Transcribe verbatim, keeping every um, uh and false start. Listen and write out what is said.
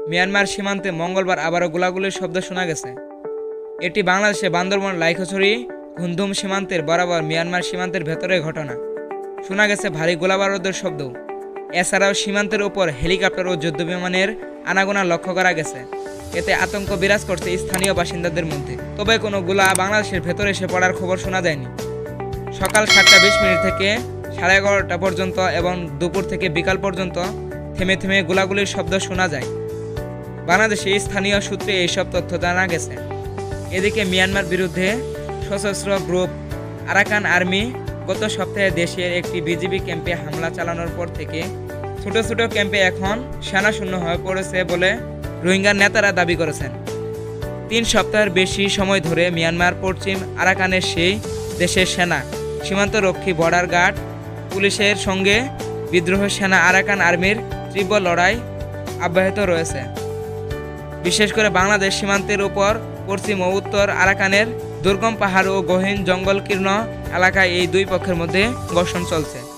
Myanmar সীমান্তে মঙ্গলবার আবারও গোলাগুলির শব্দ শোনা গেছে। এটি বাংলাদেশে বান্দরবান লাইখছড়ি ঘুমধুম সীমান্তের বরাবর মিয়ানমার সীমান্তের ভেতরের ঘটনা। শোনা গেছে ভারী গোলাবারুদের শব্দ। এছাড়াও সীমান্তের ওপর হেলিকপ্টার ও যুদ্ধবিমানের আনাগোনা লক্ষ্য করা গেছে। এতে আতঙ্ক বিরাজ করছে স্থানীয় বাসিন্দাদের মধ্যে। তবে কোনো গোলা বাংলাদেশের ভেতরে এসে পড়ার খবর শোনা যায়নি। সকাল সাতটা বিশ মিনিট থেকে সাড়ে এগারোটা পর্যন্ত এবং দুপুর থেকে বিকাল পর্যন্ত থেমে থেমে গোলাগুলির শব্দ শোনা যায়। বাংলাদেশে স্থানীয় সূত্রে এইসব তথ্য জানা গেছে। এদিকে মিয়ানমার বিরুদ্ধে সশস্ত্র গ্রুপ আরাকান আর্মি গত সপ্তাহে দেশের একটি বিজিবি ক্যাম্পে হামলা চালানোর পর থেকে ছোট ছোট ক্যাম্পে এখন সেনাশূন্য হয়ে পড়েছে বলে রোহিঙ্গার নেতারা দাবি করেছেন। তিন সপ্তাহের বেশি সময় ধরে মিয়ানমার পশ্চিম আরাকানের সেই দেশের সেনা, সীমান্তরক্ষী, বর্ডার গার্ড, পুলিশের সঙ্গে বিদ্রোহ সেনা আরাকান আর্মির তীব্র লড়াই অব্যাহত রয়েছে। বিশেষ করে বাংলাদেশ সীমান্তের উপর পশ্চিম ও উত্তর আরাকানের দুর্গম পাহাড় ও গহীন জঙ্গলকীর্ণ এলাকায় এই দুই পক্ষের মধ্যে ঘর্ষণ চলছে।